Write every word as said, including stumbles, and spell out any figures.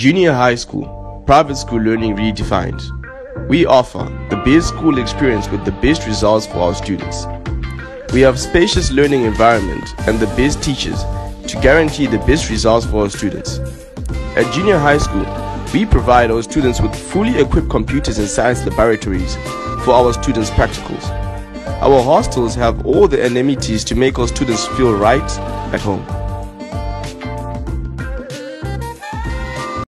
Junior high school, private school learning redefined. We offer the best school experience with the best results for our students. We have spacious learning environment and the best teachers to guarantee the best results for our students. At junior high school, we provide our students with fully equipped computers and science laboratories for our students' practicals. Our hostels have all the amenities to make our students feel right at home.